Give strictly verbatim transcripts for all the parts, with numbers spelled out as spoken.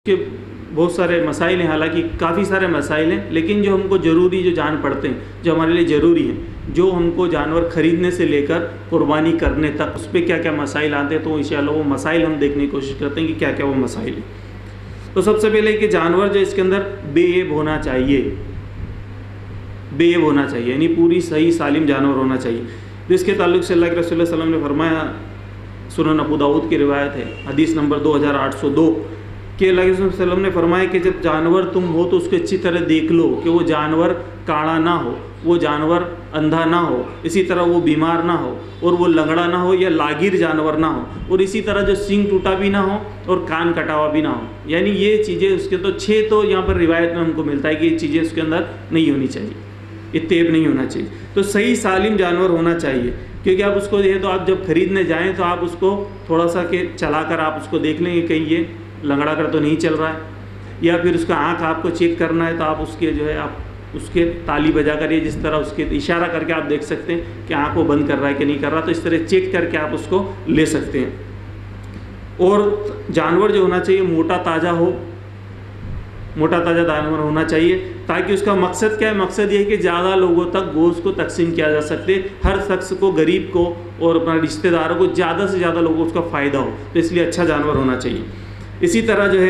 کہ بہت سارے مسائل ہیں، حالانکہ کافی سارے مسائل ہیں، لیکن جو ہم کو ضروری جو جان پڑتے ہیں، جو ہمارے لیے ضروری ہیں، جو ہم کو جانور خریدنے سے لے کر قربانی کرنے تک اس پہ کیا کیا مسائل آتے ہیں، تو انشاءاللہ وہ مسائل ہم دیکھنے کی کوشش کرتے ہیں کہ کیا کیا وہ مسائل ہیں۔ تو سب سے پہلے کہ جانور جو اس کے اندر بے عیب ہونا چاہیے، بے عیب ہونا چاہیے، یعنی پوری صحیح سالم جانور ہونا چاہیے۔ جس کے تعلق سے اللہ کے رسول صلی اللہ علیہ وسلم نے فرمایا، سنن ابو داؤد کی روایت ہے، حدیث نمبر دو ہزار آٹھ سو دو، کہ اللہ کے رسول صلی اللہ علیہ وسلم نے فرمایا کہ جب جانور تم ہو تو اس کو اچھی طرح دیکھ لو کہ وہ جانور کاڑا نہ ہو، وہ جانور اندھا نہ ہو، اسی طرح وہ بیمار نہ ہو، اور وہ لنگڑا نہ ہو یا لاگیر جانور نہ ہو، اور اسی طرح جو سینگ ٹوٹا بھی نہ ہو اور کان کٹا ہوا بھی نہ ہو۔ یعنی یہ چیزیں اس کے تو چھ تو یہاں پر روایت میں ہم کو ملتا ہے کہ یہ چیزیں اس کے اندر نہیں ہونی چاہیے، اتیب نہیں ہونا چاہیے۔ تو صحیح سالم جانور ہونا چاہیے، کیونکہ آپ اس کو یہ تو آپ جب خریدنے جائیں تو آپ اس کو تھوڑا سا کہ چلا کر آپ اس کو دیکھ لیں کہ کہیں یہ لنگڑا کر تو نہیں چل رہا ہے، یا پھر اس کا آنکھ آپ کو چیک کرنا ہے تو آپ اس کے جو ہے آپ اس کے تالی بجا کر، یہ جس طرح اس کے اشارہ کر کے آپ دیکھ سکتے ہیں کہ آنکھ کو بند کر رہا ہے کہ نہیں کر رہا، تو اس طرح چیک کر کے آپ اس کو لے سکتے ہیں۔ اور جانور جو ہونا چاہیے موٹا تازہ ہو، موٹا تازہ جانور ہونا چاہیے، تاکہ اس کا مقصد کیا ہے؟ مقصد یہ ہے کہ زیادہ لوگوں تک گوشت کو تقسیم کیا جا سکتے، ہر شخص کو، غریب کو اور اپنا رشتہ داروں کو زیادہ سے زیادہ لوگوں کو اس کا فائدہ ہو، تو اس لیے اچھا جانور ہونا چاہیے۔ اسی طرح جو ہے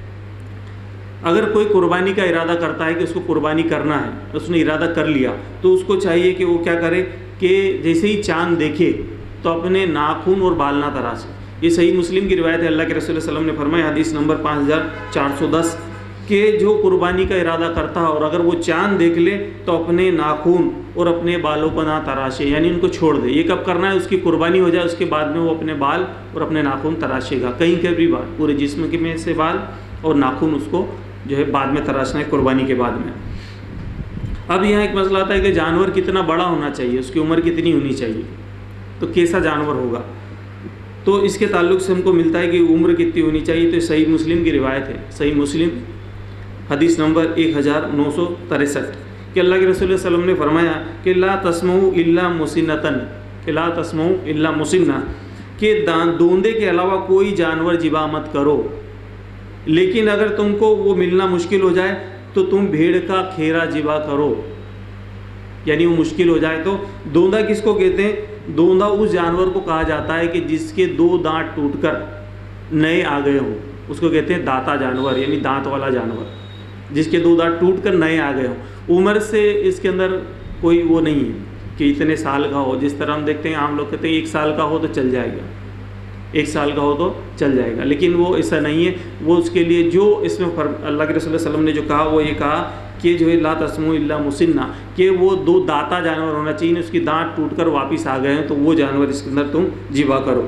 اگر کوئی قربانی کا ارادہ کرتا ہے کہ اس کو قربانی کرنا ہے، اس نے ارادہ کر لیا، تو اس کو چاہیے کہ وہ کیا کرے کہ جیسے ہی چاند دیکھے تو اپنے ناخن اور بال نہ تراشے۔ یہ صحیح مسلم کی روایت ہے، اللہ کے رسول صلی اللہ علیہ وسلم نے فرمایا، حدیث نمبر پانچ ہزار چار سو دس، کہ جو قربانی کا ارادہ کرتا ہے اور اگر وہ چاند دیکھ لے تو اپنے ناخن اور اپنے بالوں کو نہ تراشے، یعنی ان کو چھوڑ دے۔ یہ کب کرنا ہے؟ اس کی قربانی ہو جائے، اس کے بعد میں وہ اپنے بال اور اپنے ناخن تراشے گا، کہیں کے بھی بال، پورے جسم کے میں سے بال اور ناخن اس کو جو ہے بعد میں تراشنا ہے، قربانی کے بعد میں۔ اب یہاں ایک مسئلہ آتا ہے کہ جانور کتنا بڑا ہونا چاہیے، اس کی عمر کتنی ہونی چاہیے، تو کیسا جانور ہوگا؟ تو اس کے تعلق سے ہم کو ملتا ہے کہ عمر کتنی ہونی چاہیے، تو صحیح مسلم کی روایت ہے، صحیح مسلم حدیث نمبر ایک ہزار نو سو تریسٹھ، کہ اللہ کے رسول صلی اللہ علیہ وسلم نے فرمایا کہ لا تسمعوا الا مسنۃ، کہ لا تسمعوا الا مسنۃ، کہ دوندے کے علاوہ کوئی جانور ذبح مت کرو، لیکن اگر تم کو وہ ملنا مشکل ہو جائے تو تم بھیڑ کا کھیرا ذبح کرو، یعنی وہ مشکل ہو جائے تو۔ دوندا کس کو کہتے ہیں؟ دوندا اس جانور کو کہا جاتا ہے کہ جس کے دو دانت ٹوٹ کر نئے آ گئے ہوں، اس کو کہتے ہیں داتا جانور، یعنی دانت والا جانور، جس کے دو دانت ٹوٹ کر نئے آ گئے ہوں۔ عمر سے اس کے اندر کوئی وہ نہیں ہے کہ اتنے سال کا ہو، جس طرح ہم دیکھتے ہیں عام لوگ کہتے ہیں ایک سال کا ہو تو چل جائے گا، ایک سال کا ہو تو چل جائے گا، لیکن وہ ایسا نہیں ہے۔ وہ اس کے لیے جو اس میں اللہ کے رسول صلی اللہ علیہ وسلم نے جو کہا وہ یہ کہا کہ جو ہے لا تسمعوا الا مسنۃ، کہ وہ دو داتا جانور ہونا چاہیے، اس کی دانت ٹوٹ کر واپس آ گئے ہیں تو وہ جانور اس کے اندر تم ذبح کرو۔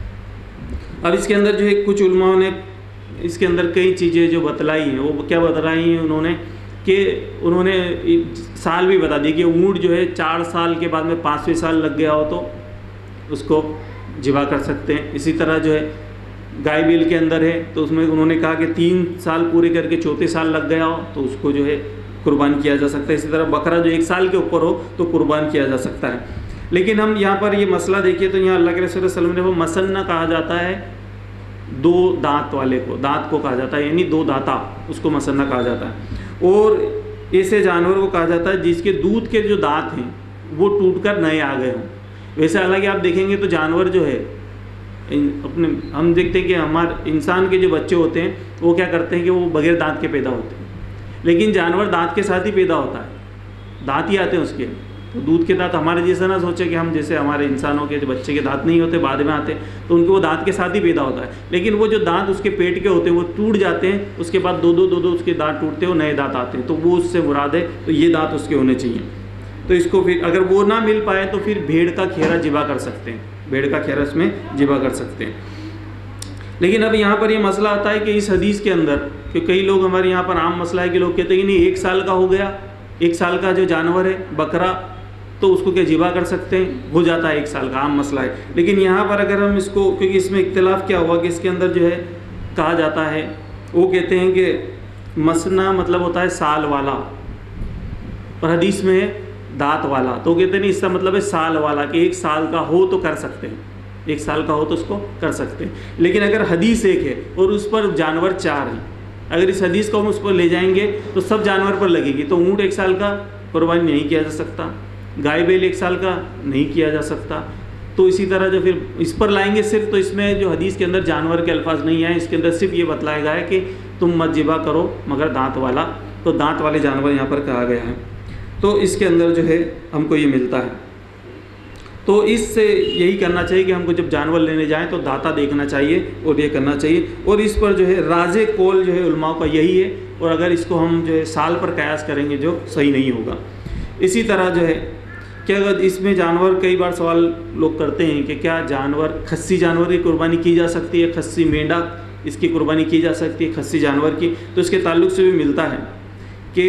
اب اس کے اندر جو ہے کچھ علماء نے اس کے اندر کئی چیزیں جو بتلائی ہیں، وہ کیا بتلائی ہیں انہوں نے کہ انہوں نے سال بھی بتا دی کہ اونٹ جو ہے چار سال کے بعد میں پانچویں سال لگ گیا ہو تو اس کو ذبح کر سکتے ہیں۔ اسی طرح جو ہے گائے بیل کے اندر ہے تو اس میں انہوں نے کہا کہ تین سال پورے کر کے چوتھے سال لگ گیا ہو تو اس کو جو ہے قربان کیا جا سکتا ہے۔ اسی طرح بکرا جو ایک سال کے اوپر ہو تو قربان کیا جا سکتا ہے۔ لیکن ہم یہاں پر یہ مسئلہ دیکھیے تو یہاں اللہ کے رسول صلی اللہ علیہ وسلم نے وہ مسنہ کہا جاتا ہے، دو دانت والے کو، دانت کو کہا جاتا ہے، یعنی دو داتا، اس کو مسنہ کہا جاتا ہے۔ اور ایسے جانور کو کہا جاتا ہے جس کے دودھ کے جو دانت ہیں وہ ٹوٹ کر نئے آ گئے ہوں۔ ویسے حالانکہ آپ دیکھیں گے تو جانور جو ہے اپنے ہم دیکھتے ہیں کہ ہمارے انسان کے جو بچے ہوتے ہیں وہ کیا کرتے ہیں کہ وہ بغیر دانت کے پیدا ہوتے ہیں، لیکن جانور دانت کے ساتھ ہی پیدا ہوتا ہے، دانت ہی آتے ہیں اس کے۔ تو دودھ کے دانت ہمارے جیسا نہ سوچے کہ ہم جیسے ہمارے انسانوں کے جو بچے کے دانت نہیں ہوتے بعد میں آتے تو ان کے وہ دانت کے ساتھ ہی پیدا ہوتا ہے، لیکن وہ جو دانت اس کے پیٹ کے ہوتے ہیں وہ ٹوٹ جاتے ہیں، اس کے بعد دو دو دو دو اس کے دانت ٹوٹتے ہیں اور نئے دانت آتے ہیں، تو وہ اس سے مراد ہے، تو یہ دانت اس کے ہونے چاہیے۔ تو اس کو پھر اگر وہ نہ مل پائے تو پھر بھیڑ کا کھیرا ذبح کر سکتے ہیں، بھیڑ کا کھیرا اس میں ذبح کر سکتے ہیں۔ لیکن اب یہاں پر یہ مسئلہ آتا ہے کہ اس حدیث کے اندر کہ کئی لوگ ہمارے یہاں پر عام مسئلہ ہے کہ لوگ کہتے ہیں کہ نہیں ایک سال کا ہو گیا، ایک سال کا جو جانور ہے بکرا تو اس کو کیا ذبح کر سکتے ہیں، ہو جاتا ہے ایک سال کا، عام مسئلہ ہے۔ لیکن یہاں پر اگر ہم اس کو، کیونکہ اس میں اختلاف کیا ہوا کہ اس کے اندر جو ہے کہا جاتا ہے، وہ کہتے ہیں کہ مسنہ مطلب ہوتا ہے سال والا، اور حدیث میں ہے دانت والا، تو کہتے ہیں نہیں اس کا مطلب ہے سال والا، کہ ایک سال کا ہو تو کر سکتے ہیں، ایک سال کا ہو تو اس کو کر سکتے ہیں۔ لیکن اگر حدیث ایک ہے اور اس پر جانور چار ہیں اگر اس حدیث کو ہم اس پر لے جائیں گے تو سب جانور پر لگے گی، تو اونٹ ایک سال کا قربانی نہیں کیا جا سکتا، گائے بیل ایک سال کا نہیں کیا جا سکتا. تو اسی طرح جو پھر اس پر لائیں گے صرف، تو اس میں جو حدیث کے اندر جانور کے الفاظ نہیں آئے، اس کے اندر صرف یہ بتلایا گیا ہے کہ تم مت ذبح کرو مگر دانت والا، تو دانت والے جانور یہاں پر کہا گیا ہے. تو اس کے اندر جو ہے ہم کو یہ ملتا ہے. تو اس سے یہی کرنا چاہیے کہ ہم کو جب جانور لینے جائیں تو داتا دیکھنا چاہیے اور یہ کرنا چاہیے. اور اس پر جو ہے راز قول جو ہے علماء کا یہی ہے، اور اگر اس کو ہم جو ہے سال پر قیاس کریں گے جو صحیح نہیں ہوگا. اسی طرح جو ہے کہ اگر اس میں جانور، کئی بار سوال لوگ کرتے ہیں کہ کیا جانور کھسی جانور کی قربانی کی جا سکتی ہے، کھسی مینڈا اس کی قربانی کی جا سکتی ہے کھسی جانور کی. تو اس کے تعلق سے بھی ملتا ہے کہ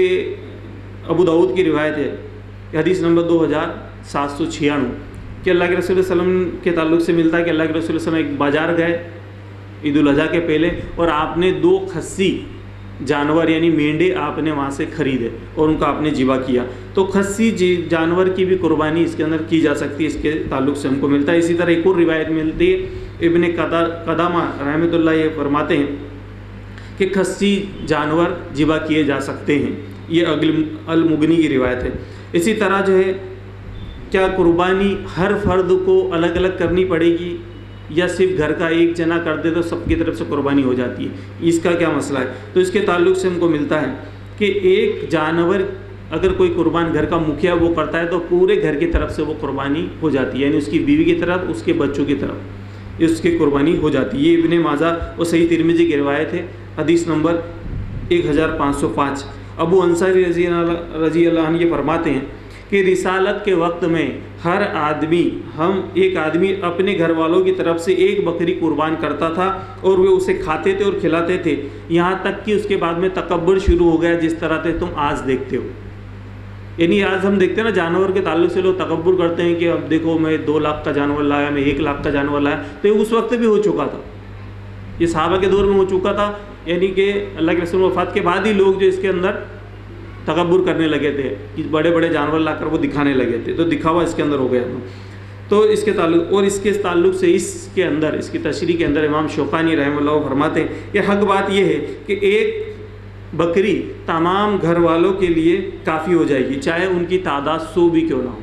ابو داؤد کی روایت ہے، حدیث نمبر دو ہزار سات سو چھیانوے، کہ اللہ کے رسول صلی اللہ علیہ وسلم کے تعلق سے ملتا ہے کہ اللہ کے رسول صلی اللہ علیہ وسلم ایک بازار گئے عید الاضحیٰ کے پہلے، اور آپ نے دو کھسی جانور یعنی مینڈے آپ نے وہاں سے خریدے اور ان کا آپ نے ذبح کیا. تو کھسی جانور کی بھی قربانی اس کے اندر کی جا سکتی ہے، اس کے تعلق سے ہم کو ملتا ہے. اسی طرح ایک اور روایت ملتی ہے، ابن قدامہ رحمۃ اللہ یہ فرماتے ہیں کہ کھسی جانور ذبح کیے جا سکتے ہیں، یہ المغنی کی روایت ہے. اسی طرح جو ہے کیا قربانی ہر فرد کو الگ الگ کرنی پڑے گی یا صرف گھر کا ایک جنا کر دے تو سب کی طرف سے قربانی ہو جاتی ہے، اس کا کیا مسئلہ ہے؟ تو اس کے تعلق سے ہم کو ملتا ہے کہ ایک جانور اگر کوئی قربان گھر کا مکھیا وہ کرتا ہے تو پورے گھر کی طرف سے وہ قربانی ہو جاتی ہے، یعنی اس کی بیوی کی طرف، اس کے بچوں کی طرف اس کی قربانی ہو جاتی ہے. یہ ابن ماجہ اور صحیح ترمذی کی روایت ہے، حدیث نمبر ایک ہزار پانچ سو پانچ. ابو انصاری رضی اللہ رضی اللہ عنہ یہ فرماتے ہیں کہ رسالت کے وقت میں ہر آدمی ہم ایک آدمی اپنے گھر والوں کی طرف سے ایک بکری قربان کرتا تھا اور وہ اسے کھاتے تھے اور کھلاتے تھے، یہاں تک کہ اس کے بعد میں تکبر شروع ہو گیا جس طرح سے تم آج دیکھتے ہو. یعنی آج ہم دیکھتے ہیں نا جانور کے تعلق سے لوگ تکبر کرتے ہیں کہ اب دیکھو میں دو لاکھ کا جانور لایا، میں ایک لاکھ کا جانور لایا. تو یہ اس وقت بھی ہو چکا تھا، یہ صحابہ کے دور میں ہو چکا تھا، یعنی کہ اللہ کے رسول وفات کے بعد ہی لوگ جو اس کے اندر تکبر کرنے لگے تھے کہ بڑے بڑے جانور لا کر وہ دکھانے لگے تھے، تو دکھاوا اس کے اندر ہو گیا تھا. تو اس کے تعلق اور اس کے تعلق سے اس کے اندر اس کی تشریح کے اندر امام شوکانی رحمہ اللہ فرماتے ہیں کہ حق بات یہ ہے کہ ایک بکری تمام گھر والوں کے لیے کافی ہو جائے گی، چاہے ان کی تعداد سو بھی کیوں نہ ہو،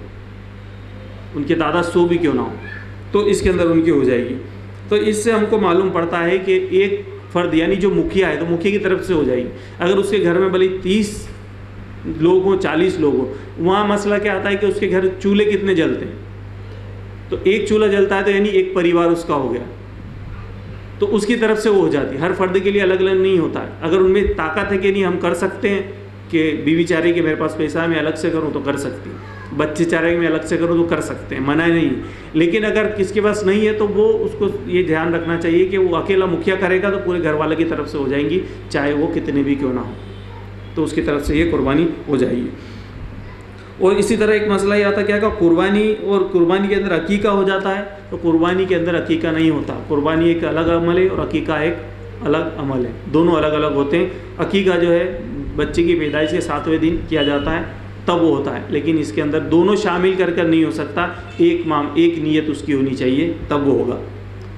ان کی تعداد سو بھی کیوں نہ ہو، تو اس کے اندر ان کی ہو جائے گی. تو اس سے ہم کو معلوم پڑتا ہے کہ ایک فرد یعنی جو مکھیا ہے تو مکھیا کی طرف سے ہو جائے گی. اگر اس کے گھر میں بھلے تیس لوگ ہوں، چالیس لوگ ہوں، وہاں مسئلہ کیا آتا ہے کہ اس کے گھر چولہے کتنے جلتے ہیں، تو ایک چولہا جلتا ہے تو یعنی ایک پریوار اس کا ہو گیا، تو اس کی طرف سے وہ ہو جاتی ہے. ہر فرد کے لیے الگ الگ نہیں ہوتا ہے. اگر ان میں طاقت ہے کہ نہیں ہم کر سکتے ہیں کہ بیوی چاہ رہی کہ میرے پاس پیسہ ہے میں الگ سے کروں تو کر سکتی ہیں، بچے چاہ رہے کہ میں الگ سے کروں تو کر سکتے ہیں، منع نہیں. لیکن اگر کس کے پاس نہیں ہے تو وہ اس کو یہ دھیان رکھنا چاہیے کہ وہ اکیلا مکھیا کرے گا تو پورے گھر والے کی طرف سے ہو جائیں گی، چاہے وہ کتنے بھی کیوں نہ ہو، تو اس کی طرف سے یہ قربانی ہو جائے گی. اور اسی طرح ایک مسئلہ یہ آتا کیا کہ قربانی اور قربانی کے اندر عقیقہ ہو جاتا ہے، تو قربانی کے اندر عقیقہ نہیں ہوتا. قربانی ایک الگ عمل ہے اور عقیقہ ایک الگ عمل ہے، دونوں الگ الگ ہوتے ہیں. عقیقہ جو ہے بچے کی پیدائش کے ساتویں دن کیا جاتا ہے تب وہ ہوتا ہے، لیکن اس کے اندر دونوں شامل کر کر نہیں ہو سکتا، ایک مام ایک نیت اس کی ہونی چاہیے تب وہ ہوگا.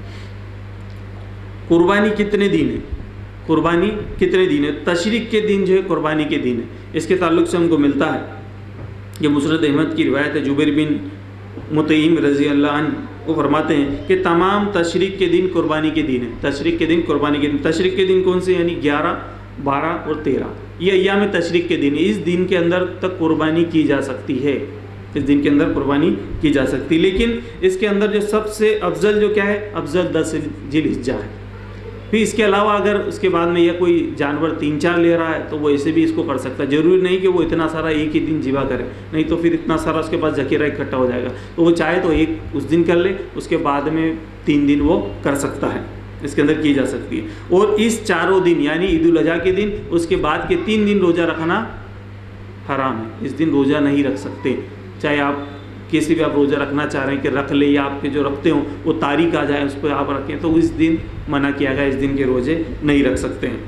قربانی کتنے دن ہے؟ قربانی کتنے دن ہے؟ تشریق کے دن جو ہے قربانی کے دن ہے. اس کے تعلق سے ہم کو ملتا ہے یہ مسند احمد کی روایت ہے، جبیر بن مطعم رضی اللہ عنہ وہ فرماتے ہیں کہ تمام تشریق کے دن قربانی کے دن ہے. تشریق کے دن قربانی کے دن. تشریق کے دن کون سے؟ یعنی گیارہ، بارہ اور تیرہ، یہ ایام تشریق کے دن. اس دن کے اندر تک قربانی کی جا سکتی ہے، اس دن کے اندر قربانی کی جا سکتی. لیکن اس کے اندر جو سب سے افضل جو کیا ہے؟ افضل دس ذی الحجہ ہے. پھر اس کے علاوہ اگر اس کے بعد میں یہ کوئی جانور تین چار لے رہا ہے تو وہ ایسے بھی اس کو کر سکتا ہے. ضروری نہیں کہ وہ اتنا سارا ایک ہی دن ذبح کرے، نہیں تو پھر اتنا سارا اس کے پاس ذخیرہ اکٹھا ہو جائے گا. تو وہ چاہے تو ایک اس دن کر لے، اس کے بعد میں تین دن وہ کر سکتا ہے، اس کے اندر کی جا سکتی ہے. اور اس چاروں دن یعنی عید الاضحیٰ کے دن، اس کے بعد کے تین دن روزہ رکھنا حرام ہے. اس دن روزہ نہیں رکھ سکتے، چاہے آپ کسی بھی آپ روزہ رکھنا چاہ رہے ہیں کہ رکھ لے، یا آپ کے جو رکھتے ہوں وہ تاریخ آ جائے اس پہ آپ رکھیں، تو اس دن منع کیا گیا، اس دن کے روزے نہیں رکھ سکتے ہیں.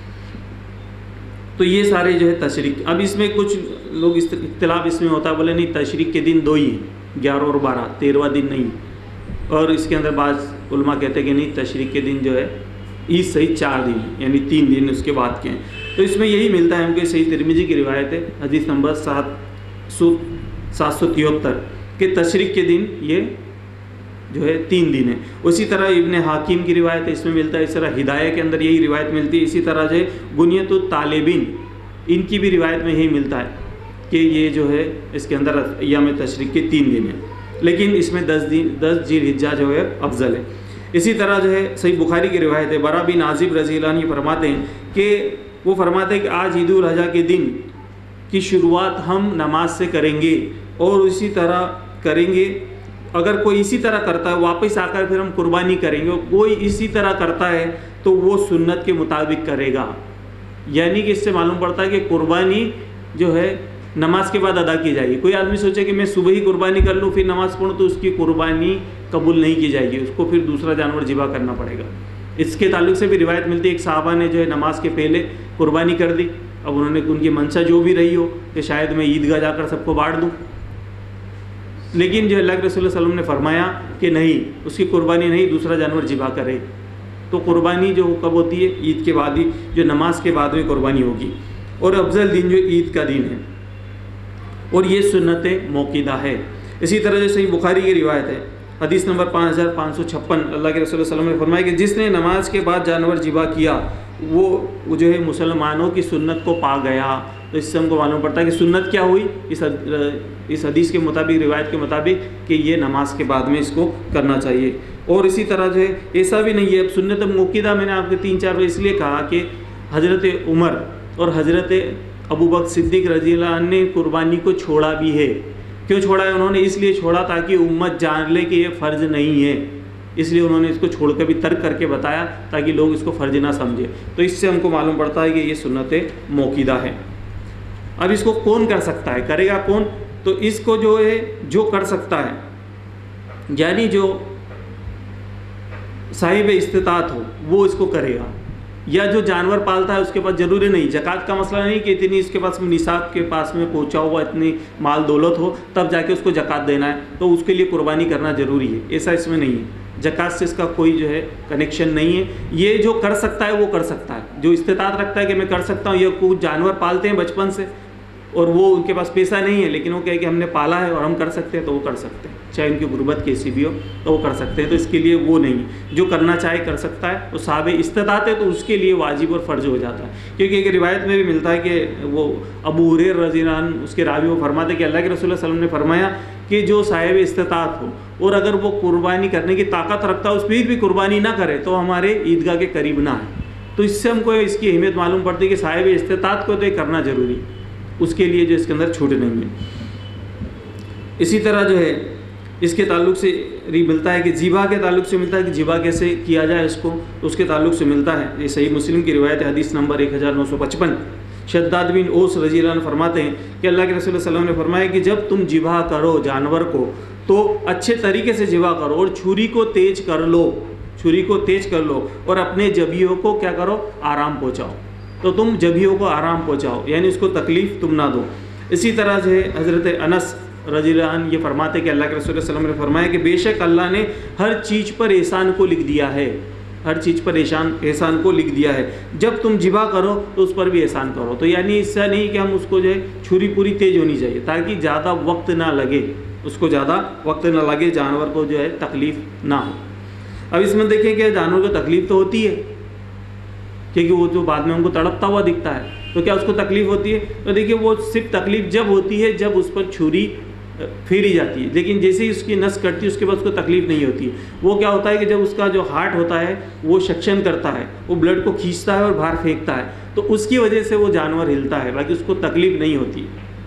تو یہ سارے جو ہے تشریق. اب اس میں کچھ لوگ اختلاف اس میں ہوتا ہے، بولے نہیں تشریق کے دن دو ہی ہیں، گیارہ اور بارہ، تیرہواں دن نہیں. اور اس کے اندر بعض علماء کہتے ہیں کہ نہیں تشریق کے دن جو ہے عید سہی چار دن یعنی تین دن اس کے بعد کے ہیں. تو اس میں یہی ملتا ہے ہم کو صحیح ترمذی کی روایت ہے حدیث نمبر سات سو سات سو تہتر کہ تشریق کے دن یہ جو ہے تین دن ہے. اسی طرح ابن حاکم کی روایت ہے اس میں ملتا ہے. اس طرح ہدایہ کے اندر یہی روایت ملتی ہے. اسی طرح جو ہے بنیت الطالبین ان کی بھی روایت میں یہی ملتا ہے کہ یہ جو ہے اس کے اندر ایام تشریق کے تین دن ہیں لیکن اس میں دس دن دس ذی الحجہ جو ہے افضل ہے. اسی طرح جو ہے صحیح بخاری کی روایت ہے برا بن عازب رضی اللہ عنہ فرماتے ہیں کہ وہ فرماتے ہیں کہ آج عید الاضحیٰ کے دن کی شروعات ہم نماز سے کریں گے اور اسی طرح کریں گے. اگر کوئی اسی طرح کرتا ہے واپس آ کر پھر ہم قربانی کریں گے. کوئی اسی طرح کرتا ہے تو وہ سنت کے مطابق کرے گا. یعنی کہ اس سے معلوم پڑتا ہے کہ قربانی جو ہے نماز کے بعد ادا کی جائے گی. کوئی آدمی سوچے کہ میں صبح ہی قربانی کر لوں پھر نماز پڑھوں تو اس کی قربانی قبول نہیں کی جائے گی. اس کو پھر دوسرا جانور ذبح کرنا پڑے گا. اس کے تعلق سے بھی روایت ملتی ہے ایک صحابہ نے جو ہے نماز کے پہلے قربانی کر دی. اب انہوں نے ان کی منشا جو بھی رہی ہو کہ شاید میں عیدگاہ جا کر سب کو بانٹ دوں, لیکن جو اللہ کے رسول صلی اللہ علیہ وسلم نے فرمایا کہ نہیں, اس کی قربانی نہیں, دوسرا جانور ذبح کرے. تو قربانی جو کب ہوتی ہے عید کے بعد ہی, جو نماز کے بعد میں قربانی ہوگی. اور افضل دن جو عید کا دن ہے اور یہ سنت موقدہ ہے. اسی طرح جو صحیح بخاری کی روایت ہے حدیث نمبر پانچ ہزار پانچ سو چھپن اللہ کے رسول صلی اللہ علیہ وسلم نے فرمایا کہ جس نے نماز کے بعد جانور ذبح کیا وہ وہ جو ہے مسلمانوں کی سنت کو پا گیا. تو اس سے ہم کو معلوم پڑتا ہے کہ سنت کیا ہوئی اس اس حدیث کے مطابق, روایت کے مطابق, کہ یہ نماز کے بعد میں اس کو کرنا چاہیے. اور اسی طرح جو ہے ایسا بھی نہیں ہے. اب سنت موقدہ میں نے آپ کے تین چار بار اس لیے کہا کہ حضرت عمر اور حضرت ابو بکر صدیق رضی اللہ عنہ نے قربانی کو چھوڑا بھی ہے. کیوں چھوڑا ہے انہوں نے؟ اس لیے چھوڑا تاکہ امت جان لے کہ یہ فرض نہیں ہے. اس لیے انہوں نے اس کو چھوڑ کر بھی ترک کر کے بتایا تاکہ لوگ اس کو فرض نہ سمجھے. تو اس سے ہم کو معلوم پڑتا ہے کہ یہ سنت موقدہ ہے. اب اس کو کون کر سکتا ہے, کرے گا کون؟ تو اس کو جو ہے جو کر سکتا ہے یعنی جو صاحب استطاعت ہو وہ اس کو کرے گا, یا جو جانور پالتا ہے اس کے پاس ضروری نہیں, زکوٰۃ کا مسئلہ نہیں کہ اتنی اس کے پاس نصاب کے پاس میں پہنچا ہوا اتنی مال دولت ہو تب جا کے اس کو زکوٰۃ دینا ہے تو اس کے لیے قربانی کرنا ضروری ہے. ایسا اس میں نہیں ہے. زکوٰۃ سے اس کا کوئی جو ہے کنیکشن نہیں ہے. یہ جو کر سکتا ہے وہ کر سکتا ہے, جو استطاعت رکھتا ہے کہ میں کر سکتا ہوں. یہ کچھ جانور پالتے ہیں بچپن سے اور وہ ان کے پاس پیسہ نہیں ہے لیکن وہ کہے کہ ہم نے پالا ہے اور ہم کر سکتے ہیں تو وہ کر سکتے ہیں, چاہے ان کی غربت کیسی بھی ہو تو وہ کر سکتے ہیں. تو اس کے لیے وہ نہیں, جو کرنا چاہے کر سکتا ہے. وہ صاحب استطاعت ہے تو اس کے لیے واجب اور فرض ہو جاتا ہے. کیونکہ ایک روایت میں بھی ملتا ہے کہ وہ ابو ہریرہ رضی اللہ عنہ اس کے راوی وہ فرماتے ہیں کہ اللہ کے رسول صلی اللہ علیہ وسلم نے فرمایا کہ جو صاحب استطاعت ہو اور اگر وہ قربانی کرنے کی طاقت رکھتا ہے اس پہ بھی قربانی نہ کرے تو ہمارے عیدگاہ کے قریب نہ ہے. تو اس سے ہم کو اس کی اہمیت معلوم پڑتی ہے کہ صاحب استطاعت کو تو یہ کرنا ضروری, اس کے لیے جو اس کے اندر چھوٹ نہیں ہے. اسی طرح جو ہے اس کے تعلق سے ملتا ہے کہ ذبح کے تعلق سے ملتا ہے کہ ذبح کیسے کیا جائے اس کو, اس کے تعلق سے ملتا ہے. یہ صحیح مسلم کی روایت ہے حدیث نمبر ایک ہزار نو سو پچپن. شداد بن اوس رضی اللہ عنہ فرماتے ہیں کہ اللہ کے رسول صلی اللہ علیہ وسلم نے فرمایا کہ جب تم ذبح کرو جانور کو تو اچھے طریقے سے ذبح کرو اور چھری کو تیز کر لو, چھری کو تیز کر لو اور اپنے جبیوں کو کیا کرو, آرام پہنچاؤ. تو تم جبیوں کو آرام پہنچاؤ یعنی اس کو تکلیف تم نہ دو. اسی طرح جو ہے حضرت انس رضی اللہ عنہ یہ فرماتے کہ اللہ کے رسول صلی اللہ علیہ وسلم نے فرمایا کہ بے شک اللہ نے ہر چیز پر احسان کو لکھ دیا ہے, ہر چیز پر احسان احسان کو لکھ دیا ہے. جب تم ذبح کرو تو اس پر بھی احسان کرو. تو یعنی اس سے نہیں کہ ہم اس کو جو ہے چھری پوری تیز ہونی چاہیے تاکہ زیادہ وقت نہ لگے, اس کو زیادہ وقت نہ لگے, جانور کو جو ہے تکلیف نہ ہو. اب اس میں دیکھیں کہ جانور کو تکلیف تو ہوتی ہے کیونکہ وہ جو بعد میں ہم کو تڑپتا ہوا دکھتا ہے تو کیا اس کو تکلیف ہوتی ہے؟ تو دیکھیے وہ صرف تکلیف جب ہوتی ہے جب اس پر چھری پھیری جاتی ہے, لیکن جیسے ہی اس کی نس کٹتی ہے اس کے بعد اس کو تکلیف نہیں ہوتی. وہ کیا ہوتا ہے کہ جب اس کا جو ہارٹ ہوتا ہے وہ سیکشن کرتا ہے, وہ بلڈ کو کھینچتا ہے اور باہر پھینکتا ہے تو اس کی وجہ سے وہ جانور ہلتا ہے, باقی اس کو تکلیف نہیں ہوتی.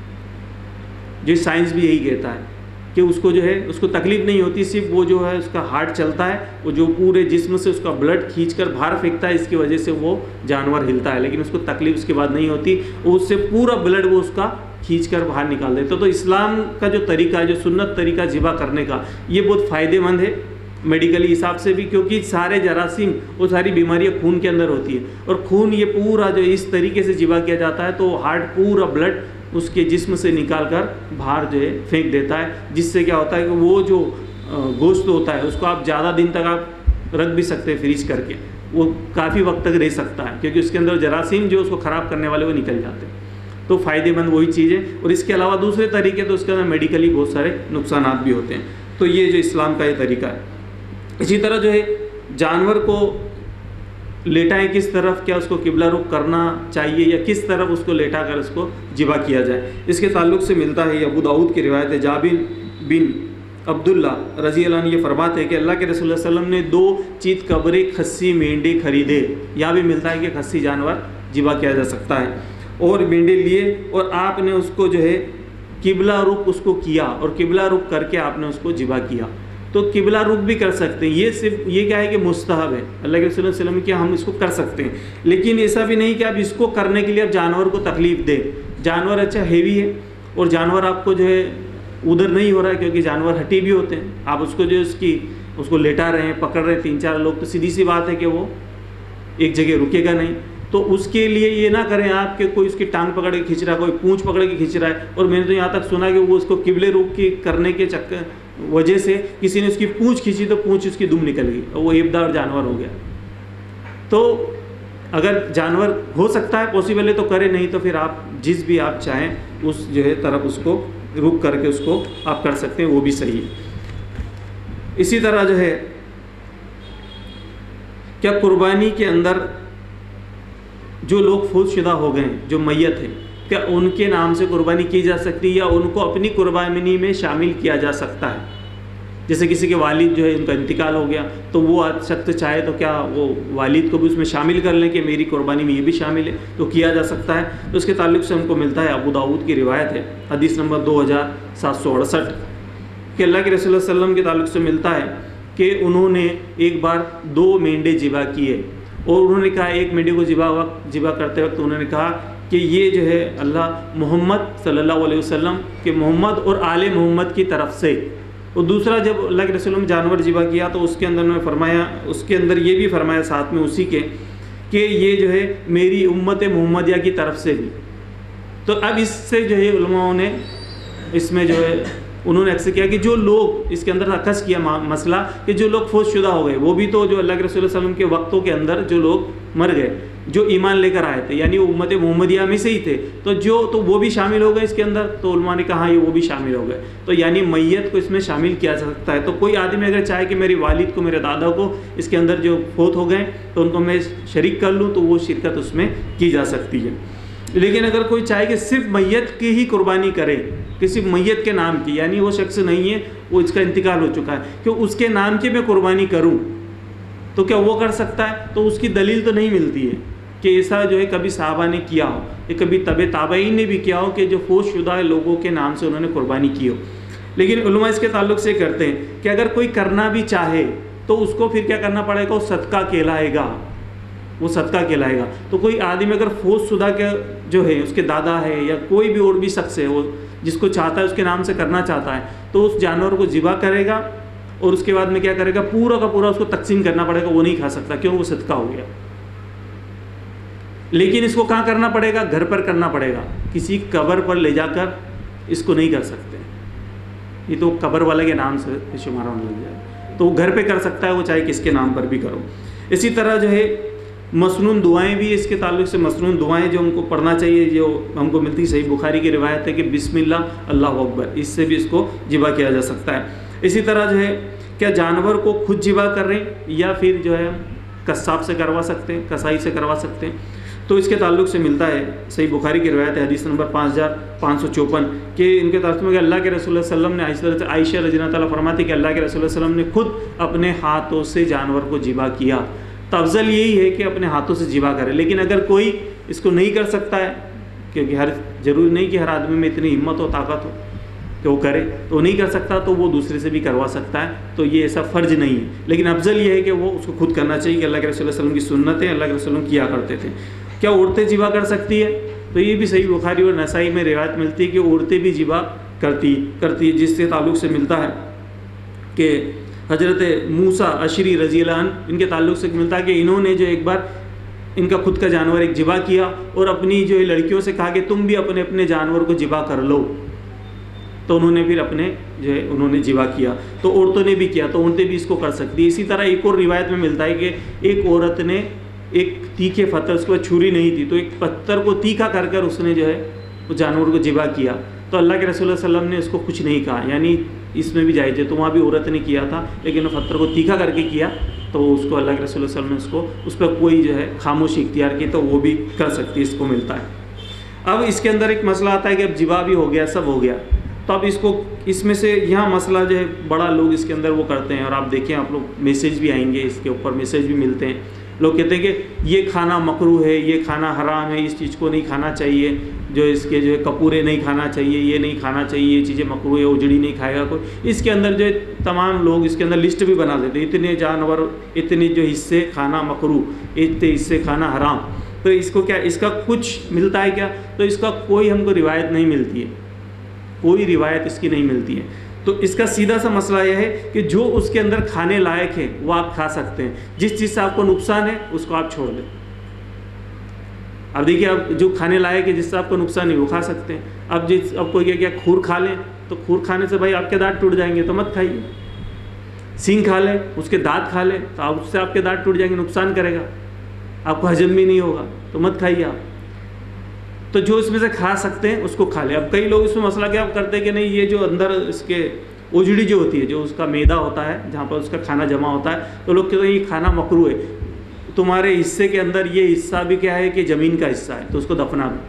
جو سائنس بھی یہی کہتا ہے کہ اس کو جو ہے اس کو تکلیف نہیں ہوتی, صرف وہ جو ہے اس کا ہارٹ چلتا ہے, وہ جو پورے جسم سے اس کا بلڈ کھینچ کر باہر پھینکتا ہے, اس کی وجہ سے وہ جانور ہلتا ہے, لیکن اس کو تکلیف اس کے بعد نہیں ہوتی. اس سے پورا بلڈ وہ اس کا کھینچ کر باہر نکال دیتا. تو اسلام کا جو طریقہ ہے, جو سنت طریقہ ذبح کرنے کا, یہ بہت فائدے مند ہے میڈیکلی حساب سے بھی, کیونکہ سارے جراثیم وہ ساری بیماریاں خون کے اندر ہوتی ہیں اور خون یہ پورا جو اس طریقے سے ذبح کیا جاتا ہے تو ہارٹ پورا بلڈ اس کے جسم سے نکال کر باہر جو ہے پھینک دیتا ہے, جس سے کیا ہوتا ہے کہ وہ جو گوشت ہوتا ہے اس کو آپ زیادہ دن تک آپ رکھ بھی سکتے ہیں فریج کر کے, وہ کافی وقت تک رہ سکتا ہے، کیونکہ اس کے اندر جراثیم جو اس کو خراب کرنے والے وہ نکل جاتے ہیں، تو فائدے مند وہی چیز ہے۔ اور اس کے علاوہ دوسرے طریقے تو اس کے اندر میڈیکلی بہت سارے نقصانات بھی ہوتے ہیں، تو یہ جو اسلام کا یہ طریقہ ہے۔ اسی طرح جو ہے جانور کو لیٹائیں کس طرف، کیا اس کو قبلہ رخ کرنا چاہیے یا کس طرف اس کو لیٹا کر اس کو ذبح کیا جائے، اس کے تعلق سے ملتا ہے یہ ابو داؤد کی روایت ہے، جابر بن عبداللہ رضی اللہ عنہ یہ فرماتے ہیں کہ اللہ کے رسول اللہ علیہ وسلم نے دو چیت قبریں کھسی مینڈے خریدے، یہاں بھی ملتا ہے کہ کھسی جانور ذبح کیا جا سکتا ہے، اور مینڈے لیے اور آپ نے اس کو جو ہے قبلہ رخ اس کو کیا، اور قبلہ رخ کر کے آپ نے اس کو ذبح کیا۔ تو قبلہ رخ بھی کر سکتے ہیں، یہ صرف یہ کیا ہے کہ مستحب ہے، اللہ کے رسول اللہ علیہ وسلم کیا ہم اس کو کر سکتے ہیں، لیکن ایسا بھی نہیں کہ آپ اس کو کرنے کے لیے آپ جانور کو تکلیف دیں۔ جانور اچھا ہیوی ہے اور جانور آپ کو جو ہے ادھر نہیں ہو رہا ہے، کیونکہ جانور ہٹی بھی ہوتے ہیں، آپ اس کو جو اس کی اس کو لیٹا رہے ہیں، پکڑ رہے ہیں تین چار لوگ، تو سیدھی سی بات ہے کہ وہ ایک جگہ رکے گا نہیں۔ تو اس کے لیے یہ نہ کریں آپ کہ کوئی اس کی ٹانگ پکڑ کے کھینچ رہا ہے، کوئی پونچھ پکڑ کے کھینچ رہا ہے، اور میں نے تو یہاں تک سنا کہ وہ اس کو قبلے رخ کی کرنے کے چکر وجہ سے کسی نے اس کی پونچھ کھینچی تو پونچھ اس کی دم نکل گئی اور وہ ایبدار جانور ہو گیا۔ تو اگر جانور ہو سکتا ہے پاسبل ہے تو کرے، نہیں تو پھر آپ جس بھی آپ چاہیں اس جو ہے طرف اس کو رک کر کے اس کو آپ کر سکتے ہیں، وہ بھی صحیح ہے۔ اسی طرح جو ہے کیا قربانی کے اندر جو لوگ فوت شدہ ہو گئے ہیں، جو میت ہیں، کیا ان کے نام سے قربانی کی جا سکتی ہے یا ان کو اپنی قربانی میں شامل کیا جا سکتا ہے؟ جیسے کسی کے والد جو ہے ان کا انتقال ہو گیا تو وہ شخص چاہے تو کیا وہ والد کو بھی اس میں شامل کر لیں کہ میری قربانی میں یہ بھی شامل ہے، تو کیا جا سکتا ہے۔ تو اس کے تعلق سے ہم کو ملتا ہے ابو داؤد کی روایت ہے، حدیث نمبر دو ہزار سات سو اڑسٹھ، کہ اللہ کے رسول اللہ علیہ وسلم کے تعلق سے ملتا ہے کہ انہوں نے ایک بار دو مینڈے ذبح کیے، اور انہوں نے کہا ایک مینڈے کو ذبح وقت ذبح کرتے وقت انہوں نے کہا کہ یہ جو ہے اللہ محمد صلی اللہ علیہ وسلم کہ محمد اور آل محمد کی طرف سے۔ اور دوسرا جب اللہ کے رسول نے جانور ذبح کیا تو اس کے اندر انہوں نے فرمایا، اس کے اندر یہ بھی فرمایا ساتھ میں اسی کے کہ یہ جو ہے میری امت محمدیہ کی طرف سے بھی۔ تو اب اس سے جو ہے علماء نے اس میں جو ہے انہوں نے ایسے کیا کہ جو لوگ اس کے اندر رکھس کیا مسئلہ کہ جو لوگ فوت شدہ ہو گئے، وہ بھی تو جو اللہ کے رسول صلی اللہ علیہ وسلم کے وقتوں کے اندر جو لوگ مر گئے، جو ایمان لے کر آئے تھے، یعنی وہ امت محمدیہ میں سے ہی تھے، تو جو تو وہ بھی شامل ہو گئے اس کے اندر۔ تو علماء نے کہا یہ وہ بھی شامل ہو گئے، تو یعنی میت کو اس میں شامل کیا جا سکتا ہے۔ تو کوئی آدمی اگر چاہے کہ میرے والد کو، میرے دادا کو اس کے اندر جو فوت ہو گئے تو ان کو میں شریک کر لوں، تو وہ شرکت اس میں کی جا سکتی ہے۔ لیکن اگر کوئی چاہے کہ صرف میت کی ہی قربانی کرے، کسی میت کے نام کی، یعنی وہ شخص نہیں ہے، وہ اس کا انتقال ہو چکا ہے، کہ اس کے نام کی میں قربانی کروں، تو کیا وہ کر سکتا ہے؟ تو اس کی دلیل تو نہیں ملتی ہے کہ ایسا جو ہے کبھی صحابہ نے کیا ہو یا کبھی تبع تابعین نے بھی کیا ہو کہ جو فوت شدہ لوگوں کے نام سے انہوں نے قربانی کی ہو۔ لیکن علماء اس کے تعلق سے کرتے ہیں کہ اگر کوئی کرنا بھی چاہے تو اس کو پھر کیا کرنا پڑے گا؟ وہ صدقہ کہلائے گا، وہ صدقہ کہلائے گا۔ تو کوئی آدمی اگر فوت شدہ کے جو ہے اس کے دادا ہے یا کوئی بھی اور بھی شخص ہے، وہ جس کو چاہتا ہے اس کے نام سے کرنا چاہتا ہے، تو اس جانور کو ذبح کرے گا اور اس کے بعد میں کیا کرے گا؟ پورا کا پورا اس کو تقسیم کرنا پڑے گا، وہ نہیں کھا سکتا، کیوں؟ وہ صدقہ ہو گیا۔ لیکن اس کو کہاں کرنا پڑے گا؟ گھر پر کرنا پڑے گا، کسی قبر پر لے جا کر اس کو نہیں کر سکتے، یہ تو قبر والے کے نام سے شمار ہونے لگ جائے، تو وہ گھر پہ کر سکتا ہے، وہ چاہے کس کے نام پر بھی کرو۔ اسی طرح جو ہے مسنون دعائیں بھی اس کے تعلق سے، مسنون دعائیں جو ہم کو پڑھنا چاہیے، جو ہم کو ملتی صحیح بخاری کی روایت ہے کہ بسم اللہ اللہ اکبر، اس سے بھی اس کو ذبح کیا جا سکتا ہے۔ اسی طرح جو ہے کیا جانور کو خود ذبح کر رہے ہیں یا پھر جو ہے قصاب سے کروا سکتے ہیں، کسائی سے کروا سکتے ہیں؟ تو اس کے تعلق سے ملتا ہے صحیح بخاری کی روایت ہے، حدیث نمبر پانچ ہزار پانچ سو چوپن، کہ ان کے تعلق میں کہ اللہ کے رسول اللہ علیہ وسلم نے عائشہ رضی اللہ تعالیٰ فرماتی کہ اللہ کے رسول اللہ علیہ وسلم نے خود اپنے ہاتھوں سے جانور کو ذبح کیا۔ تو افضل یہی ہے کہ اپنے ہاتھوں سے ذبح کرے، لیکن اگر کوئی اس کو نہیں کر سکتا ہے، کیونکہ ہر ضروری نہیں کہ ہر آدمی میں اتنی ہمت و طاقت ہو کہ وہ کرے، تو نہیں کر سکتا تو وہ دوسرے سے بھی کروا سکتا ہے، تو یہ ایسا فرض نہیں ہے، لیکن افضل یہ ہے کہ وہ اس کو خود کرنا چاہیے، کہ اللہ کے رسول اللہ علیہ وسلم کی سنتیں اللہ کے رسول اللہ کیا کرتے تھے۔ کیا عورتیں ذبح کر سکتی ہے؟ تو یہ بھی صحیح بخاری اور نسائی میں روایت ملتی ہے کہ عورتیں بھی ذبح کرتی کرتی ہے، جس کے تعلق سے ملتا ہے کہ حضرت موسیٰ اشری رضی اللہ عنہ ان کے تعلق سے ملتا ہے کہ انہوں نے جو ایک بار ان کا خود کا جانور ایک ذبح کیا اور اپنی جو لڑکیوں سے کہا کہ تم بھی اپنے اپنے جانور کو ذبح کر لو، تو انہوں نے پھر اپنے جو ہے انہوں نے ذبح کیا. تو عورتوں نے بھی کیا تو عورتیں بھی اس کو کر سکتی ہیں. اسی طرح ایک اور روایت میں ملتا ہے کہ ایک عورت نے ایک تیکھے پتھر، اس کے بعد چھری نہیں تھی، تو ایک پتھر کو تیکھا کر کر اس نے جو ہے اس جانور کو ذبح کیا. تو اللہ کے رسول صلی اللہ علیہ وسلم نے اس کو کچھ نہیں کہا، یعنی اس میں بھی جائز ہے. تو وہاں بھی عورت نے کیا تھا لیکن وہ پتھر کو تیکھا کر کے کیا تو اس کو اللہ کے رسول صلی اللہ علیہ وسلم نے اس کو اس پہ کوئی جو ہے خاموشی اختیار کی تو وہ بھی کر سکتی، اس کو ملتا ہے. اب اس کے اندر ایک مسئلہ آتا ہے کہ اب ذبح بھی ہو گیا، سب ہو گیا، تو اب اس کو اس میں سے یہاں مسئلہ جو ہے بڑا لوگ اس کے اندر وہ کرتے ہیں، اور آپ دیکھیں آپ لوگ میسیج بھی آئیں گے اس کے اوپر، میسیج بھی ملتے ہیں. لوگ کہتے ہیں کہ یہ کھانا مکروہ ہے، یہ کھانا حرام ہے، اس چیز کو نہیں کھانا چاہیے، جو اس کے جو ہے کپورے نہیں کھانا چاہیے، یہ نہیں کھانا چاہیے، یہ چیزیں مکروہ ہے، اجڑی نہیں کھائے گا کوئی. اس کے اندر جو ہے تمام لوگ اس کے اندر لسٹ بھی بنا دیتے ہیں، اتنے جانور، اتنے جو حصے کھانا مکروہ، اتنے حصے کھانا حرام. تو اس کو کیا اس کا کچھ ملتا ہے کیا؟ تو اس کا کوئی ہم کو روایت نہیں ملتی ہے، کوئی روایت اس کی نہیں ملتی ہے. تو اس کا سیدھا سا مسئلہ یہ ہے کہ جو اس کے اندر کھانے لائق ہے وہ آپ کھا سکتے ہیں، جس چیز سے آپ کو نقصان ہے اس کو آپ چھوڑ دیں. اب دیکھیے اب جو کھانے لائق ہے جس سے آپ کو نقصان ہے وہ کھا سکتے ہیں. اب جس اب کوئی کیا کیا کھور کھا لیں تو کھور کھانے سے بھائی آپ کے دانت ٹوٹ جائیں گے تو مت کھائیے. سینگ کھا لیں اس کے دانت کھا لیں تو آپ اس سے آپ کے دانت ٹوٹ جائیں گے، نقصان کرے گا، آپ کو ہضم بھی نہیں ہوگا تو مت کھائیے آپ. تو جو اس میں سے کھا سکتے ہیں اس کو کھا لیں. اب کئی لوگ اس میں مسئلہ کیا کرتے ہیں کہ نہیں یہ جو اندر اس کے اجڑی جو ہوتی ہے، جو اس کا میدا ہوتا ہے جہاں پر اس کا کھانا جمع ہوتا ہے، تو لوگ کہتے ہیں یہ کھانا مکروہ ہے، تمہارے حصے کے اندر یہ حصہ بھی کیا ہے کہ زمین کا حصہ ہے تو اس کو دفنا دو.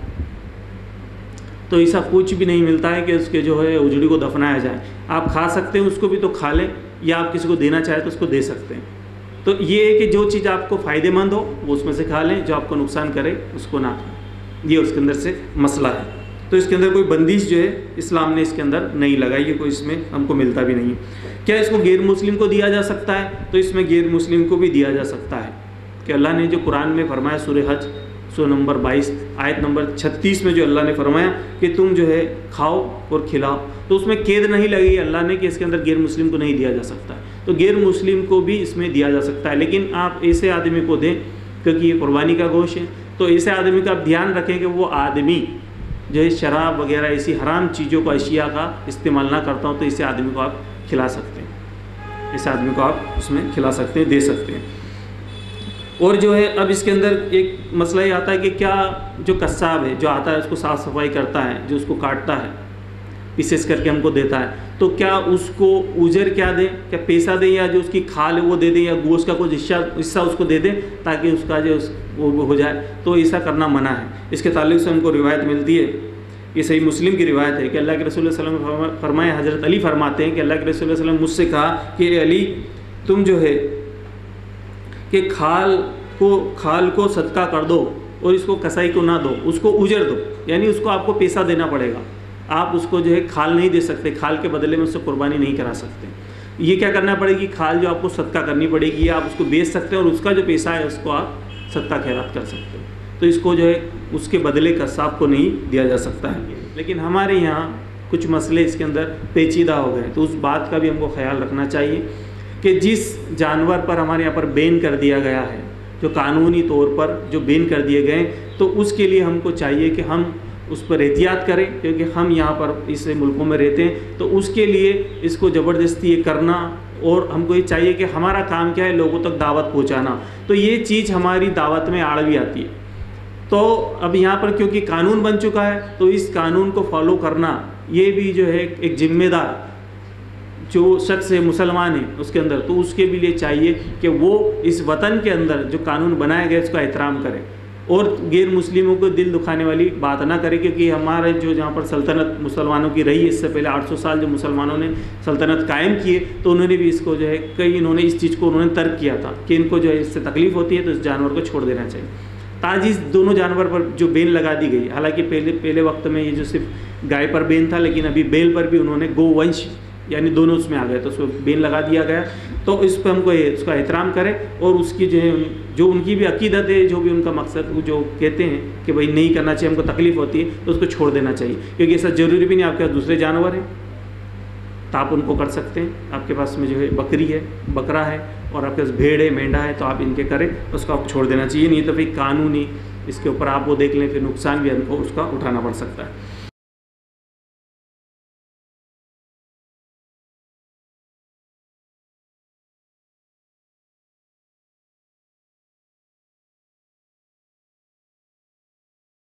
تو ایسا کچھ بھی نہیں ملتا ہے کہ اس کے جو ہے اجڑی کو دفنایا جائے. آپ کھا سکتے ہیں اس کو بھی تو کھا لیں، یا آپ کسی کو دینا چاہیں تو اس کو دے سکتے ہیں. تو یہ ہے کہ جو چیز آپ کو فائدہ مند ہو وہ اس میں سے کھا لیں، جو آپ کو نقصان کرے اس کو نہ کھائیں. یہ اس کے اندر سے مسئلہ ہے. تو اس کے اندر کوئی بندش جو ہے اسلام نے اس کے اندر نہیں لگائی ہے، کوئی اس میں ہم کو ملتا بھی نہیں. کیا اس کو غیر مسلم کو دیا جا سکتا ہے؟ تو اس میں غیر مسلم کو بھی دیا جا سکتا ہے کہ اللہ نے جو قرآن میں فرمایا سورہ حج سورہ نمبر بائیس آیت نمبر چھتیس میں جو اللہ نے فرمایا کہ تم جو ہے کھاؤ اور کھلاؤ، تو اس میں قید نہیں لگی اللہ نے کہ اس کے اندر غیر مسلم کو نہیں دیا جا سکتا ہے. تو غیر مسلم کو بھی اس میں دیا جا سکتا ہے، لیکن آپ ایسے آدمی کو دیں کیونکہ یہ قربانی کا گوشت ہے. تو ایسے آدمی کا آپ دھیان رکھیں کہ وہ آدمی جو ہے شراب وغیرہ ایسی حرام چیزوں کو اشیاء کا استعمال نہ کرتا ہوں، تو اسے آدمی کو آپ کھلا سکتے ہیں، اس آدمی کو آپ اس میں کھلا سکتے ہیں، دے سکتے ہیں. اور جو ہے اب اس کے اندر ایک مسئلہ یہ آتا ہے کہ کیا جو قصاب ہے جو آتا ہے اس کو صاف صفائی کرتا ہے، جو اس کو کاٹتا ہے پیسز کر کے ہم کو دیتا ہے، تو کیا اس کو اجر کیا دیں، کیا پیسہ دیں، یا جو اس کی کھال ہے وہ دے دیں، یا گوشت کا کوئی حصہ حصہ اس کو دے دیں تاکہ اس کا جو وہ ہو جائے؟ تو ایسا کرنا منع ہے. اس کے تعلق سے ہم کو روایت ملتی ہے، یہ صحیح مسلم کی روایت ہے کہ اللہ کے رسول صلی اللہ علیہ وسلم نے فرمایا، حضرت علی فرماتے ہیں کہ اللہ کے رسول صلی اللہ علیہ وسلم مجھ سے کہا کہ اے علی تم جو ہے کہ کھال کو کھال کو صدقہ کر دو اور اس کو کسائی کو نہ دو، اس کو اجر دو، یعنی اس کو آپ کو پیسہ دینا پڑے گا. آپ اس کو جو ہے کھال نہیں دے سکتے، کھال کے بدلے میں اس سے قربانی نہیں کرا سکتے. یہ کیا کرنا پڑے گی؟ کھال جو آپ کو صدقہ کرنی پڑے گی، یا آپ اس کو بیچ سکتے ہیں اور اس کا جو پیسہ ہے اس کو آپ صدقہ خیرات کر سکتے ہیں. تو اس کو جو ہے اس کے بدلے قصاب کو نہیں دیا جا سکتا ہے. لیکن ہمارے یہاں کچھ مسئلے اس کے اندر پیچیدہ ہو گئے، تو اس بات کا بھی ہم کو خیال رکھنا چاہیے کہ جس جانور پر ہمارے یہاں پر بین کر دیا گیا ہے، جو قانونی طور پر جو بین کر دیے گئے، تو اس کے لیے ہم کو چاہیے کہ ہم اس پر احتیاط کریں، کیونکہ ہم یہاں پر اس ملکوں میں رہتے ہیں. تو اس کے لیے اس کو زبردستی یہ کرنا، اور ہم کو یہ چاہیے کہ ہمارا کام کیا ہے لوگوں تک دعوت پہنچانا. تو یہ چیز ہماری دعوت میں آڑ بھی آتی ہے. تو اب یہاں پر کیونکہ قانون بن چکا ہے تو اس قانون کو فالو کرنا یہ بھی جو ہے ایک ذمہ دار جو شخص ہے مسلمان ہے اس کے اندر، تو اس کے بھی لیے چاہیے کہ وہ اس وطن کے اندر جو قانون بنایا گیا اس کا احترام کرے اور غیر مسلموں کو دل دکھانے والی بات نہ کرے. کیونکہ ہمارے جو جہاں پر سلطنت مسلمانوں کی رہی ہے، اس سے پہلے آٹھ سو سال جو مسلمانوں نے سلطنت قائم کیے، تو انہوں نے بھی اس کو جو ہے کئی انہوں نے اس چیز کو انہوں نے ترک کیا تھا کہ ان کو جو ہے اس سے تکلیف ہوتی ہے تو اس جانور کو چھوڑ دینا چاہیے. تاجیز دونوں جانور پر جو بین لگا دی گئی، حالانکہ پہلے پہلے وقت میں یہ جو صرف گائے پر بین تھا، لیکن ابھی بیل پر بھی انہوں نے گو ونش یعنی دونوں اس میں آ گئے، تو اس کو بین لگا دیا گیا. تو اس پہ ہم کو اس کا احترام کرے اور اس کی جو ہے جو ان کی بھی عقیدت ہے، جو بھی ان کا مقصد جو کہتے ہیں کہ بھائی نہیں کرنا چاہیے، ہم کو تکلیف ہوتی ہے، تو اس کو چھوڑ دینا چاہیے. کیونکہ ایسا ضروری بھی نہیں آپ کے پاس دوسرے جانور ہیں تو آپ ان کو کر سکتے ہیں. آپ کے پاس میں جو ہے بکری ہے، بکرا ہے، اور آپ کے پاس بھیڑ ہے، مینڈا ہے، تو آپ ان کے کریں، اس کو آپ چھوڑ دینا چاہیے. نہیں تو پھر قانونی اس کے اوپر آپ وہ دیکھ لیں، پھر نقصان بھی ہم کو اس کا اٹھانا پڑ سکتا ہے.